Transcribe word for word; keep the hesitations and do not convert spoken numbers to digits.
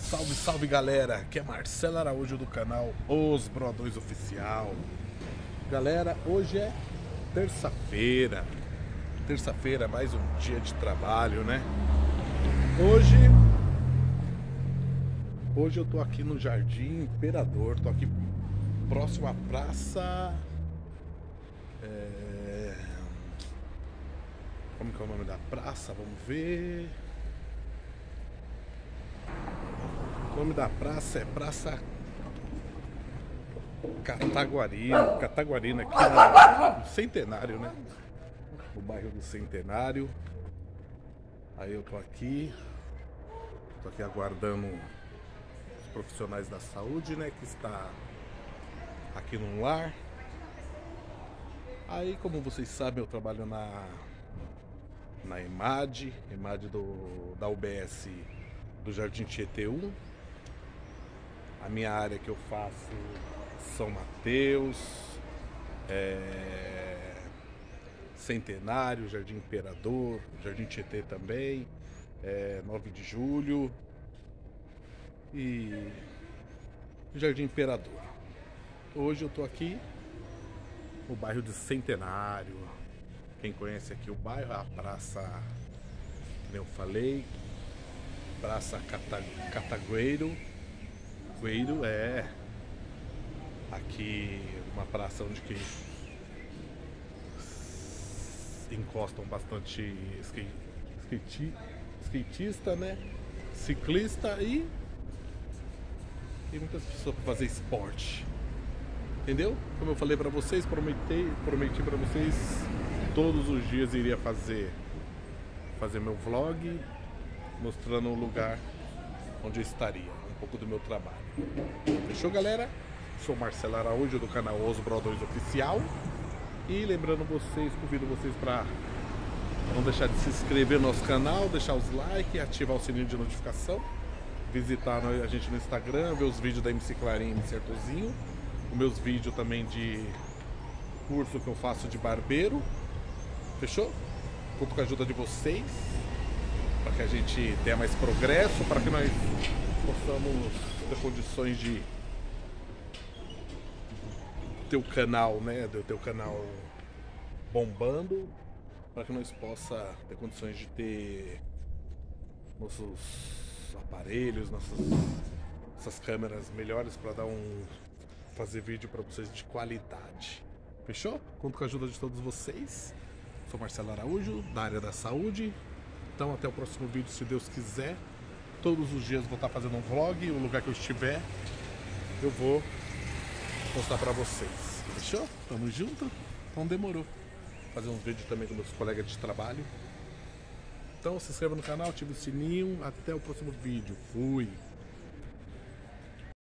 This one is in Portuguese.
Salve, salve galera, aqui é Marcelo Araújo do canal Os Brodões Oficial. Galera, hoje é terça-feira, terça-feira, mais um dia de trabalho, né? Hoje, hoje eu tô aqui no Jardim Imperador, tô aqui próximo à praça... É... Como que é o nome da praça? Vamos ver... O nome da praça é Praça Cataguarina, Cataguarina aqui no Centenário, né? No bairro do Centenário. Aí eu tô aqui, tô aqui aguardando os profissionais da saúde, né? Que está aqui no lar. Aí, como vocês sabem, eu trabalho na na EMAD, EMAD do, da U B S do Jardim Tietê um. A minha área que eu faço São Mateus, é, Centenário, Jardim Imperador, Jardim Tietê também, é, nove de julho e Jardim Imperador. Hoje eu tô aqui no bairro de Centenário. Quem conhece aqui o bairro, a praça, como eu falei, Praça Cata, Catagueiro. Gueiro é aqui uma praça onde que encostam bastante skate, skate, skatista, né? Ciclista e, e muitas pessoas para fazer esporte. Entendeu? Como eu falei para vocês, prometi, prometi para vocês todos os dias iria fazer fazer meu vlog mostrando o lugar onde eu estaria, um pouco do meu trabalho. Fechou, galera? Sou Marcelo Araújo do canal Os Brodões Oficial. E lembrando vocês, convido vocês para não deixar de se inscrever no nosso canal, deixar os likes, ativar o sininho de notificação, visitar a gente no Instagram, ver os vídeos da M C Clarinha e M C Arthurzinho, os meus vídeos também de curso que eu faço de barbeiro. Fechou? Conto com a ajuda de vocês para que a gente tenha mais progresso, para que nós possamos ter condições de ter o canal, né, de ter o canal bombando, para que nós possa ter condições de ter nossos aparelhos, nossas, nossas câmeras melhores para dar um fazer vídeo para vocês de qualidade. Fechou? Conto com a ajuda de todos vocês. Sou Marcelo Araújo, da área da saúde. Então até o próximo vídeo, se Deus quiser. Todos os dias vou estar fazendo um vlog, o lugar que eu estiver, eu vou postar pra vocês. Fechou? Tamo junto? Então demorou. Fazer uns vídeos também com meus colegas de trabalho. Então se inscreva no canal, ative o sininho. Até o próximo vídeo. Fui!